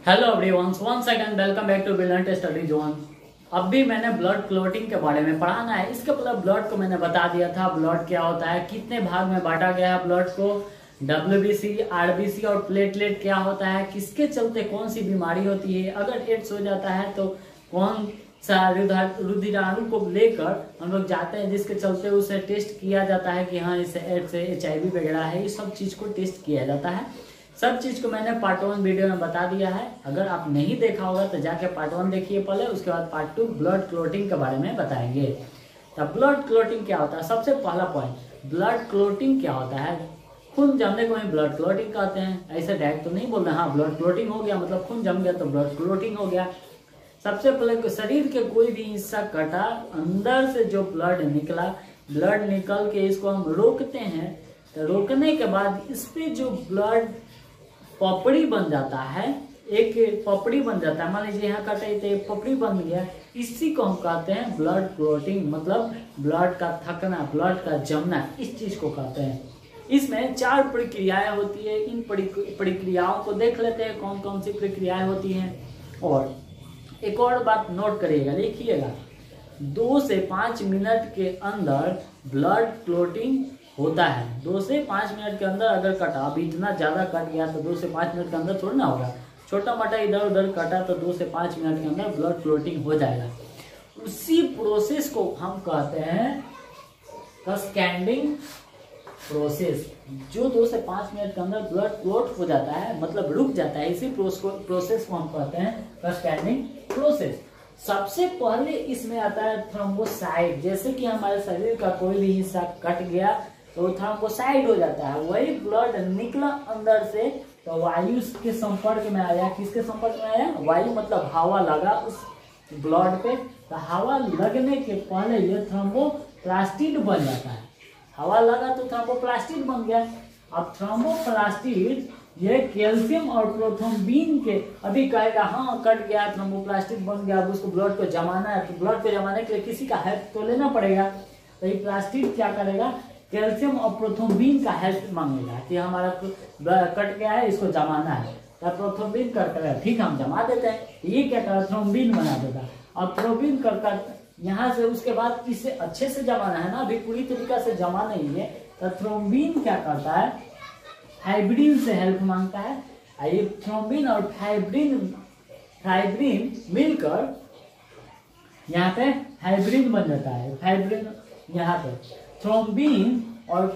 Hello everyone, once again welcome back to brilliant study zone. अब भी मैंने blood clotting के बारे में पढ़ाना है। इसके पहले ब्लड को मैंने बता दिया था ब्लड क्या होता है, कितने भाग में बांटा गया है ब्लड को, डब्ल्यूबीसी, आरबीसी और प्लेटलेट क्या होता है, किसके चलते कौन सी बीमारी होती है, अगर एड्स हो जाता है तो कौन सा रुधिराणु को लेकर हम लोग जाते हैं जिसके चलते उसे टेस्ट किया जाता है कि हाँ इसे एड्स है, HIV वगैरह है, ये सब चीज को टेस्ट किया जाता है। सब चीज को मैंने पार्ट 1 वीडियो में बता दिया है। अगर आप नहीं देखा होगा तो जाके पार्ट 1 देखिए पहले, उसके बाद पार्ट 2 ब्लड क्लॉटिंग के बारे में बताएंगे। तो ब्लड क्लॉटिंग क्या होता है, सबसे पहला पॉइंट, ब्लड क्लॉटिंग क्या होता है। खून जमने को ही ब्लड क्लॉटिंग कहते हैं। ऐसे डायरेक्ट तो नहीं बोल रहे हाँ ब्लड क्लॉटिंग हो गया मतलब खून जम गया तो ब्लड क्लॉटिंग हो गया। सबसे पहले शरीर के कोई भी हिस्सा कटा, अंदर से जो ब्लड निकला, ब्लड निकल के इसको हम रोकते हैं, तो रोकने के बाद इस पे जो ब्लड पपड़ी बन जाता है, एक पपड़ी बन जाता है, मान लीजिए यहाँ कटे तो पपड़ी बन गया, इसी को हम कहते हैं ब्लड क्लॉटिंग, मतलब ब्लड का थकना, ब्लड का जमना, इस चीज को कहते हैं। इसमें 4 प्रक्रियाएं होती है। इन प्रक्रियाओं को देख लेते हैं कौन कौन सी प्रक्रियाएं होती हैं। और एक और बात नोट करिएगा, लिखिएगा, 2 से 5 मिनट के अंदर ब्लड क्लॉटिंग होता है। 2 से 5 मिनट के अंदर अगर कटा, अब इतना ज्यादा कट गया तो 2 से 5 मिनट के अंदर थोड़ी ना होगा, छोटा मोटा इधर उधर कटा तो 2 से 5 मिनट के अंदर ब्लड क्लॉटिंग हो जाएगा। उसी प्रोसेस को हम कहते हैं कैस्केडिंग प्रोसेस। जो 2 से 5 मिनट के अंदर ब्लड क्लॉट हो जाता है, मतलब रुक जाता है, इसी प्रोसेस को हम कहते हैं कैस्केडिंग प्रोसेस। सबसे पहले इसमें आता है थ्रोम्बोसाइट। जैसे कि हमारे शरीर का कोई भी हिस्सा कट गया तो थ्रोम्बोसाइट हो जाता है, वही ब्लड निकला अंदर से तो वायु के संपर्क में आया। किसके संपर्क में आया? वायु, मतलब हवा लगा उस ब्लड पे, तो हवा लगने के पहले ये थ्रोम्बोप्लास्टिड बन जाता है। हवा लगा तो थ्रोम्बोप्लास्टिड बन गया। अब थ्रोम्बोप्लास्टिड ये कैल्शियम और प्रोथ्रोम्बिन के, अभी कहेगा हाँ कट गया थ्रोम्बोप्लास्टिड बन गया, अब उसको ब्लड को जमाना है, तो ब्लड को जमाने के लिए किसी का हेल्प तो लेना पड़ेगा। तो ये प्लास्टिड क्या करेगा, कैल्शियम और प्रोथ्रोम्बिन का हेल्प मांगेगा कि हमारा कट गया है, इसको जमाना है, तो प्रोथ्रोम्बिन करेगा, ठीक हम जमा देते हैं। ये क्या करेगा, थ्रोम्बिन बना देगा। और थ्रोम्बिन कर यहाँ से उसके बाद इसे अच्छे से जमाना है ना, अभी पूरी तरीका से जमा नहीं है, तो थ्रोम्बिन क्या करता है, फाइब्रिन से हेल्प मांगता है। ये थ्रोम्बिन और फाइब्रिन मिलकर यहाँ पे फाइब्रिन बन जाता है। फाइब्रिन यहाँ पे थ्रोम्बिन और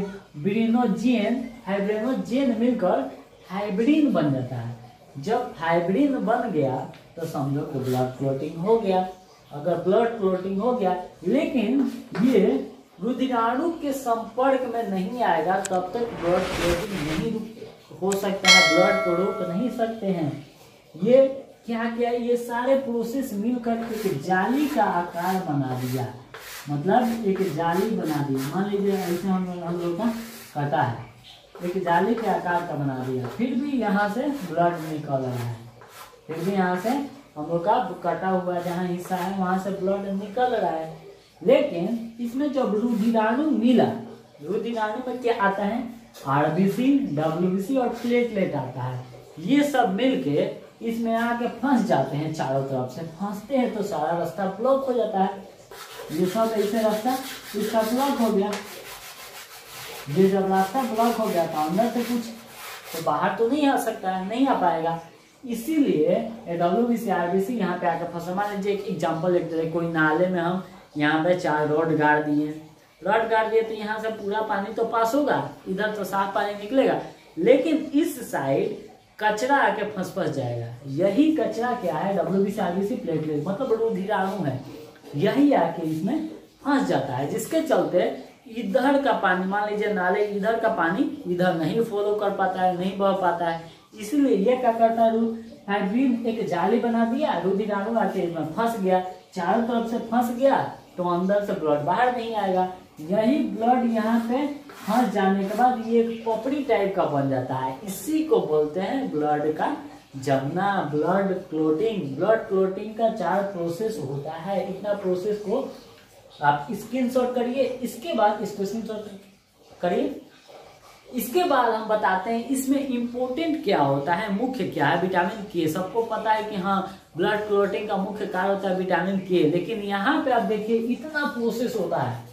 फाइब्रिनोजेन मिलकर फाइब्रिन बन जाता है। जब फाइब्रिन बन गया तो समझो कि ब्लड क्लॉटिंग हो गया। अगर ब्लड क्लॉटिंग हो गया लेकिन ये रुधिराणु के संपर्क में नहीं आएगा तब तक ब्लड क्लॉटिंग नहीं हो सकता है, ब्लड को रोक नहीं सकते हैं। ये क्या क्या, ये सारे प्रोसेस मिलकर एक जाली का आकार बना दिया, मतलब एक जाली बना दी। मान लीजिए ऐसे हम लोग का कटा है, एक जाली के आकार का बना दिया, फिर भी यहाँ से ब्लड निकल रहा है, फिर भी यहाँ से हम लोग का कटा हुआ जहाँ हिस्सा है वहां से ब्लड निकल रहा है। लेकिन इसमें जब रुधिराणु मिला, रुधिराणु में क्या आता है, आरबीसी, डब्ल्यूबीसी और प्लेटलेट आता है। ये सब मिलके इसमें आके फंस जाते हैं, चारों तरफ से फंसते हैं तो सारा रास्ता ब्लॉक हो जाता है। ये सब ऐसे रास्ता इसका ब्लॉक हो गया। ये जब रास्ता ब्लॉक हो गया तो अंदर से कुछ तो बाहर तो नहीं आ सकता है, नहीं आ पाएगा। इसीलिए डब्ल्यूबीसी, आरबीसी यहाँ पे आके फंसा। मान लीजिए एक एग्जाम्पल देखते हैं, कोई नाले में हम यहाँ पे 4 रॉड गाड़ दिए, रॉड गाड़ दिए तो यहाँ से पूरा पानी तो पास होगा, इधर तो साफ पानी निकलेगा, लेकिन इस साइड कचरा आके फंस जाएगा। यही कचरा क्या है, डब्ल्यूबीसी, आरबीसी, प्लेटलेट, मतलब रुधिराणु है, यही आके इसमें फंस जाता है, जिसके चलते इधर का पानी, मान लीजिए नाले इधर का पानी इधर नहीं फॉलो कर पाता है, नहीं बह पाता है। इसलिए ये क्या करता है, फाइब्रिन एक जाली बना दिया, रुधिराणु आके इसमें फंस गया, चारों तरफ से फंस गया तो अंदर से ब्लड बाहर नहीं आएगा। यही ब्लड यहाँ पे फंस जाने के बाद ये एक पपड़ी टाइप का बन जाता है, इसी को बोलते हैं ब्लड का जमना, ब्लड क्लॉटिंग। ब्लड क्लॉटिंग का 4 प्रोसेस होता है। इतना प्रोसेस को आप स्क्रीनशॉट करिए, इसके बाद इसको स्क्रीनशॉट करिए, इसके बाद हम बताते हैं इसमें इम्पोर्टेंट क्या होता है, मुख्य क्या है। विटामिन के सबको पता है कि हाँ ब्लड क्लॉटिंग का मुख्य कारण होता है विटामिन के, लेकिन यहाँ पे आप देखिए इतना प्रोसेस होता है।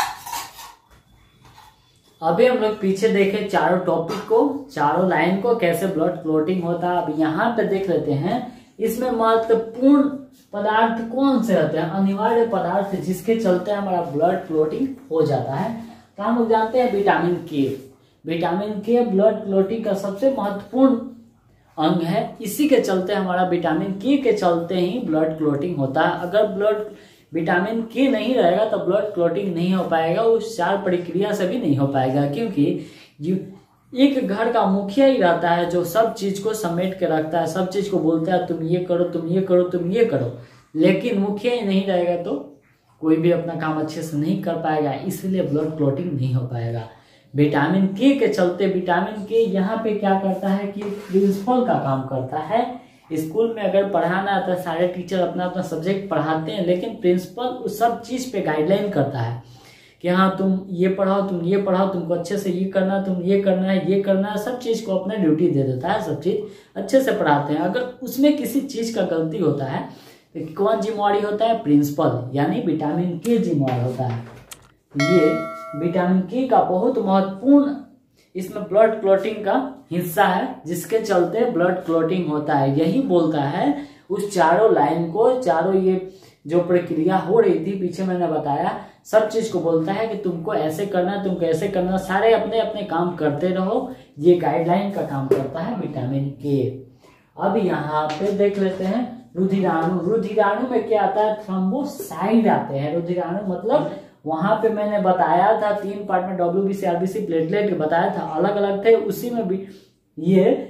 अभी हम लोग पीछे देखें चारों टॉपिक को, चारों लाइन को, कैसे ब्लड क्लॉटिंग होता है। अब यहाँ पे देख लेते हैं इसमें महत्वपूर्ण पदार्थ कौन से होते हैं, अनिवार्य पदार्थ जिसके चलते हमारा ब्लड क्लॉटिंग हो जाता है। तो हम लोग जानते हैं विटामिन के। विटामिन के ब्लड क्लॉटिंग का सबसे महत्वपूर्ण अंग है, इसी के चलते हमारा विटामिन के चलते ही ब्लड क्लॉटिंग होता है। अगर विटामिन के नहीं रहेगा तो ब्लड क्लॉटिंग नहीं हो पाएगा, उस 4 प्रक्रिया से भी नहीं हो पाएगा, क्योंकि एक घर का मुखिया ही रहता है जो सब चीज को समेट के रखता है, सब चीज को बोलता है तुम ये करो, तुम ये करो, तुम ये करो। लेकिन मुखिया ही नहीं रहेगा तो कोई भी अपना काम अच्छे से नहीं कर पाएगा, इसलिए ब्लड क्लॉटिंग नहीं हो पाएगा। विटामिन के चलते, विटामिन के यहाँ पे क्या करता है कि प्रिंसिपल का काम करता है। स्कूल में अगर पढ़ाना आता है, सारे टीचर अपना अपना सब्जेक्ट पढ़ाते हैं, लेकिन प्रिंसिपल उस सब चीज पे गाइडलाइन करता है कि हाँ तुम ये पढ़ाओ, तुम ये पढ़ाओ, तुमको अच्छे से ये करना, तुम ये करना है, ये करना है, सब चीज को अपना ड्यूटी दे देता है, सब चीज अच्छे से पढ़ाते हैं। अगर उसमें किसी चीज का गलती होता है तो कौन जिम्मेवारी होता है, प्रिंसिपल, यानी विटामिन के जिम्मेवार होता है। ये विटामिन के का बहुत महत्वपूर्ण इसमें ब्लड क्लॉटिंग का हिस्सा है, जिसके चलते ब्लड क्लॉटिंग होता है। यही बोलता है उस चारों लाइन को, चारों ये जो प्रक्रिया हो रही थी पीछे मैंने बताया, सब चीज को बोलता है कि तुमको ऐसे करना, तुमको ऐसे करना, सारे अपने अपने काम करते रहो। ये गाइडलाइन का काम करता है विटामिन के। अब यहाँ पे देख लेते हैं रुधिराणु। रुधिराणु में क्या आता है, थ्रोम्बोसाइट आते हैं। रुधिराणु मतलब वहां पे मैंने बताया था 3 पार्ट में, WBC, RBC, प्लेटलेट बताया था, अलग अलग थे, उसी में भी ये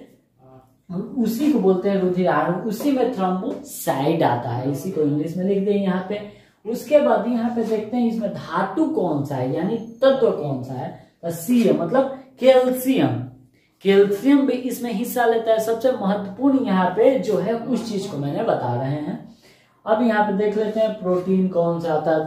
उसी को बोलते हैं रुधिराणु, उसी में थ्रोम्बोसाइट आता है। इसी को इंग्लिश में लिख दें यहाँ पे। उसके बाद यहाँ पे देखते हैं इसमें धातु कौन सा है, यानी तत्व कौन सा है, तो सी मतलब कैल्शियम। कैल्शियम भी इसमें हिस्सा लेता है। सबसे महत्वपूर्ण यहाँ पे जो है उस चीज को मैंने बता रहे हैं। अब यहाँ पे देख लेते हैं प्रोटीन कौन सा आता है,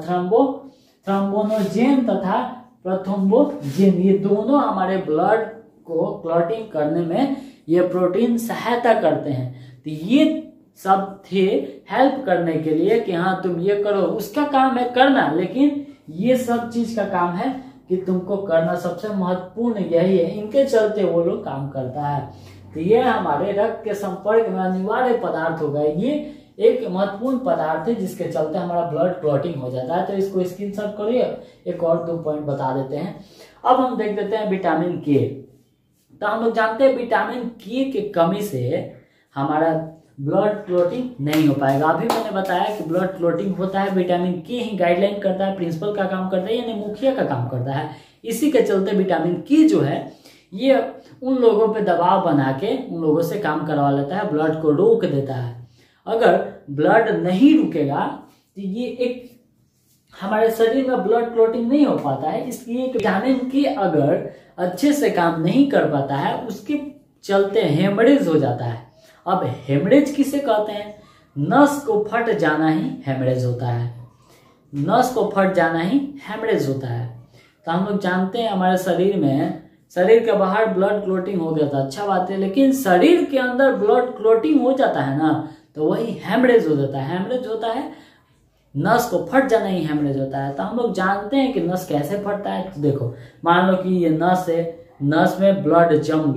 थ्रोम्बोनोजेन तथा प्रोथ्रोम्बोजेन। ये दोनों हमारे ब्लड को क्लॉटिंग करने में ये प्रोटीन सहायता करते हैं। तो ये सब थे हेल्प करने के लिए कि हाँ तुम ये करो, उसका काम है करना, लेकिन ये सब चीज का काम है कि तुमको करना, सबसे महत्वपूर्ण यही है। इनके चलते वो लोग काम करता है। तो ये हमारे रक्त के संपर्क में अनिवार्य पदार्थ हो गए। ये एक महत्वपूर्ण पदार्थ है जिसके चलते हमारा ब्लड क्लॉटिंग हो जाता है। तो इसको स्क्रीनशॉट करिए। एक और 2 पॉइंट बता देते हैं। अब हम देख देते हैं विटामिन के। तो हम लोग जानते हैं विटामिन के कमी से हमारा ब्लड क्लॉटिंग नहीं हो पाएगा। अभी मैंने बताया कि ब्लड क्लॉटिंग होता है, विटामिन के ही गाइडलाइन करता है, प्रिंसिपल का काम करता है, यानी मुखिया का काम करता है। इसी के चलते विटामिन के जो है ये उन लोगों पे दबाव बना के उन लोगों से काम करवा लेता है, ब्लड को रोक देता है। अगर ब्लड नहीं रुकेगा तो ये एक हमारे शरीर में ब्लड क्लॉटिंग नहीं हो पाता है। इसलिए विटामिन के अगर अच्छे से काम नहीं कर पाता है, उसके चलते हेमरेज हो जाता है। अब हेमरेज किसे कहते हैं, नस को फट जाना ही हेमरेज होता है। नस को फट जाना ही हेमरेज होता है। तो हम लोग जानते हैं हमारे शरीर में, शरीर के बाहर ब्लड क्लॉटिंग हो गया था, अच्छा बात है, लेकिन शरीर के अंदर ब्लड क्लॉटिंग हो जाता है ना, तो वही हेमरेज हो जाता है। हेमरेज होता है नस को फट जाना ही हेमरेज होता है। तो हम लोग जानते हैं कि नस कैसे फटता है। तो देखो मान लो कि ये नस है, नस में ब्लड जम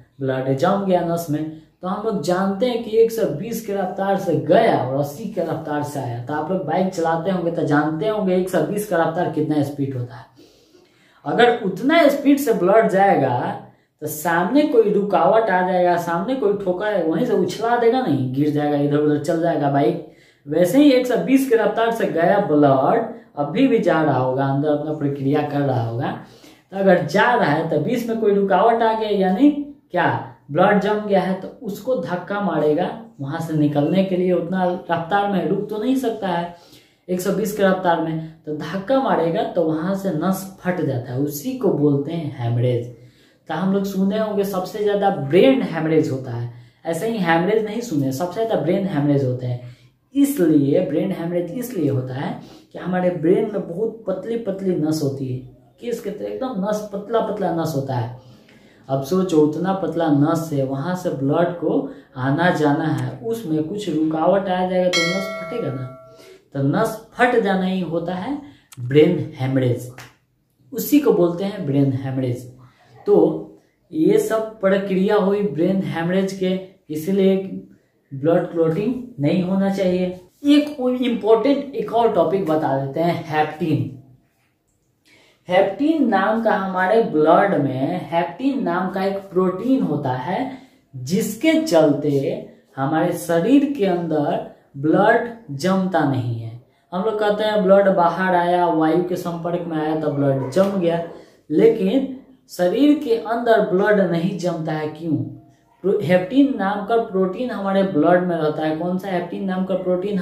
गया नस में, तो हम लोग जानते हैं कि 120 की रफ्तार से गया और 80 की रफ्तार से आया। तो आप लोग बाइक चलाते होंगे तो जानते होंगे 120 का रफ्तार कितना स्पीड होता है। अगर उतना स्पीड से ब्लड जाएगा तो सामने कोई रुकावट आ जाएगा, सामने कोई ठोकर है, वहीं से उछला देगा, नहीं गिर जाएगा, इधर उधर चल जाएगा बाइक। वैसे ही 120 की रफ्तार से गया ब्लड अभी भी जा रहा होगा, अंदर अपना प्रक्रिया कर रहा होगा। तो अगर जा रहा है तो बीच में कोई रुकावट आ गया, यानी क्या ब्लड जम गया है, तो उसको धक्का मारेगा वहां से निकलने के लिए। उतना रफ्तार में रुक तो नहीं सकता है 120 की रफ्तार में, तो धक्का मारेगा तो वहां से नस फट जाता है, उसी को बोलते हैं हेमरेज। तो हम लोग सुने होंगे सबसे ज्यादा ब्रेन हेमरेज होता है, ऐसे ही हेमरेज नहीं सुने, सबसे ज्यादा ब्रेन हेमरेज होते हैं। इसलिए ब्रेन हेमरेज इसलिए होता है कि हमारे ब्रेन में बहुत पतली पतली नस होती है, किस के एकदम नस पतला पतला नस होता है। अब सोचो उतना पतला नस है, वहां से ब्लड को आना जाना है, उसमें कुछ रुकावट आ जाएगा तो नस फटेगा ना। तो नस फट जाना ही होता है ब्रेन हेमरेज, उसी को बोलते हैं ब्रेन हेमरेज। तो ये सब प्रक्रिया हुई ब्रेन हेमरेज के, इसलिए ब्लड क्लॉटिंग नहीं होना चाहिए। एक इम्पोर्टेंट एक और टॉपिक बता देते हैं, हेप्टीन। हेप्टीन नाम का हमारे ब्लड में हेप्टीन नाम का एक प्रोटीन होता है, जिसके चलते हमारे शरीर के अंदर ब्लड जमता नहीं है। हम लोग कहते हैं ब्लड बाहर आया, वायु के संपर्क में आया तो ब्लड जम गया, लेकिन शरीर के अंदर ब्लड नहीं जमता है। क्यों? हेप्टीन नाम का प्रोटीन हमारे ब्लड में रहता है। कौन सा हेप्टीन नाम का प्रोटीन?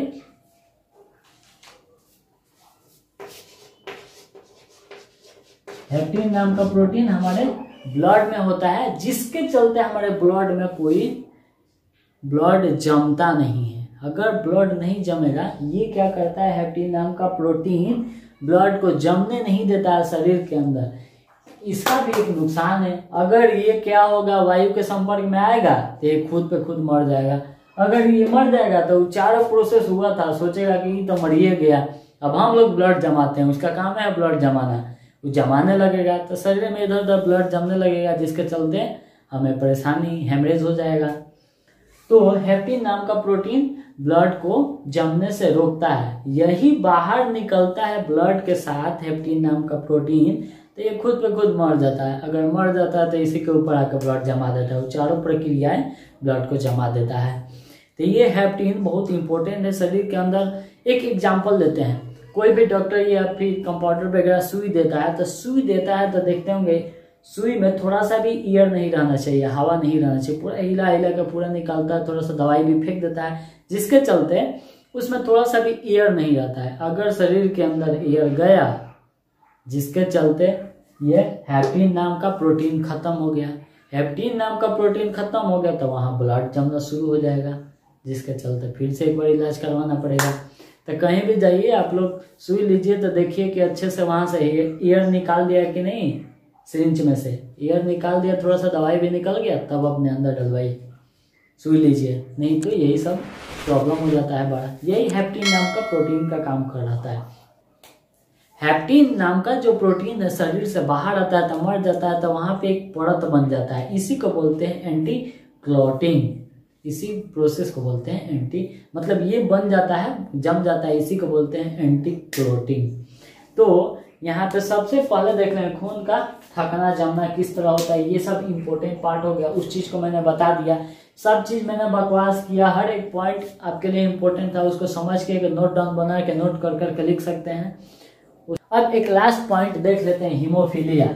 हेप्टीन नाम का प्रोटीन हमारे ब्लड में होता है, जिसके चलते हमारे ब्लड में कोई ब्लड जमता नहीं है। अगर ब्लड नहीं जमेगा, ये क्या करता है, हेप्टीन नाम का प्रोटीन ब्लड को जमने नहीं देता है शरीर के अंदर। इसका भी एक नुकसान है, अगर ये क्या होगा, वायु के संपर्क में आएगा तो ये खुद पे खुद मर जाएगा। अगर ये मर जाएगा तो चारों प्रोसेस हुआ था, सोचेगा कि ये तो मरिए गया, अब हम लोग ब्लड जमाते हैं, उसका काम है ब्लड जमाना, वो जमाने लगेगा तो शरीर में इधर उधर ब्लड जमने लगेगा, जिसके चलते हमें परेशानी, हेमरेज हो जाएगा। तो हेप्टीन नाम का प्रोटीन ब्लड को जमने से रोकता है, यही बाहर निकलता है ब्लड के साथ हेप्टीन नाम का प्रोटीन, तो ये खुद पे खुद मर जाता है। अगर मर जाता है तो इसी के ऊपर आकर ब्लड जमा देता है, वो चारों प्रक्रियाएं ब्लड को जमा देता है। तो ये हेप्टीन बहुत इंपॉर्टेंट है शरीर के अंदर। एक एग्जांपल देते हैं, कोई भी डॉक्टर या फिर कंपाउंडर वगैरह सुई देता है, तो सुई देता है तो देखते होंगे सुई में थोड़ा सा भी एयर नहीं रहना चाहिए, हवा नहीं रहना चाहिए, पूरा हिला हिला के पूरा निकालता है, थोड़ा सा दवाई भी फेंक देता है, जिसके चलते उसमें थोड़ा सा भी एयर नहीं रहता है। अगर शरीर के अंदर एयर गया, जिसके चलते ये हेप्टीन नाम का प्रोटीन खत्म हो गया, हेप्टीन नाम का प्रोटीन खत्म हो गया तो वहाँ ब्लड जमना शुरू हो जाएगा, जिसके चलते फिर से एक बार इलाज करवाना पड़ेगा। तो कहीं भी जाइए आप लोग सुई लीजिए तो देखिए कि अच्छे से वहाँ से एयर निकाल दिया कि नहीं, सिरिंज में से एयर निकाल दिया, थोड़ा सा दवाई भी निकल गया, तब अपने अंदर डलवाइए, सुई लीजिए, नहीं तो यही सब प्रॉब्लम हो जाता है बड़ा। यही हेप्टीन नाम का प्रोटीन का काम कर रहा है। हेप्टीन नाम का जो प्रोटीन है शरीर से बाहर आता है तो मर जाता है, तो वहाँ पे एक परत बन जाता है, इसी को बोलते हैं एंटी क्लॉटिंग। इसी प्रोसेस को बोलते हैं एंटी, मतलब ये बन जाता है, जम जाता है, इसी को बोलते हैं एंटी क्लॉटिंग। तो यहाँ पे सबसे पहले देख रहे हैं खून का थकना जमना किस तरह होता है, ये सब इम्पोर्टेंट पार्ट हो गया, उस चीज को मैंने बता दिया। सब चीज मैंने बकवास किया, हर एक पॉइंट आपके लिए इम्पोर्टेंट था, उसको समझ के नोट डाउन बना के नोट कर करके लिख सकते हैं। अब एक लास्ट पॉइंट देख लेते हैं, हीमोफीलिया।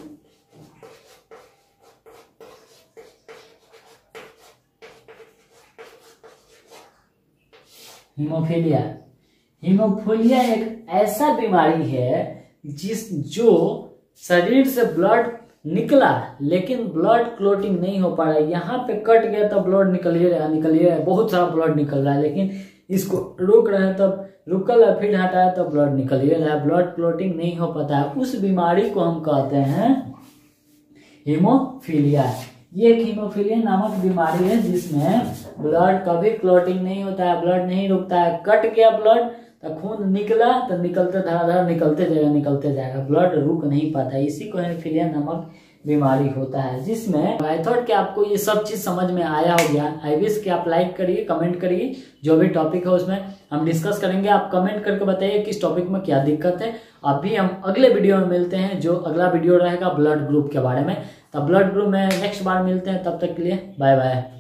हीमोफीलिया, हीमोफीलिया एक ऐसा बीमारी है जो शरीर से ब्लड निकला लेकिन ब्लड क्लॉटिंग नहीं हो पा रहा है। यहाँ पे कट गया तो ब्लड निकल ही रहा है, बहुत सारा ब्लड निकल रहा है, लेकिन इसको रोक रहे हैं तब रुकल है, फिर हटाया तो ब्लड निकल ही रहा है, ब्लड क्लॉटिंग नहीं हो पाता है। उस बीमारी को हम कहते हैं हीमोफीलिया। ये एक हीमोफीलिया नामक बीमारी है जिसमें ब्लड कभी क्लॉटिंग नहीं होता है, ब्लड नहीं रुकता है, कट गया ब्लड तो खून निकला तो निकलते धड़ाधड़ निकलते जाएगा, ब्लड रुक नहीं पाता, इसी को हीमोफीलिया नामक बीमारी होता है। जिसमें आई थॉट कि आपको ये सब चीज समझ में आया हो गया। आई विश कि आप लाइक करिए, कमेंट करिए, जो भी टॉपिक है उसमें हम डिस्कस करेंगे। आप कमेंट करके बताइए किस टॉपिक में क्या दिक्कत है। अभी हम अगले वीडियो में मिलते हैं, जो अगला वीडियो रहेगा ब्लड ग्रुप के बारे में। तब ब्लड ग्रुप में नेक्स्ट बार मिलते हैं, तब तक के लिए बाय बाय।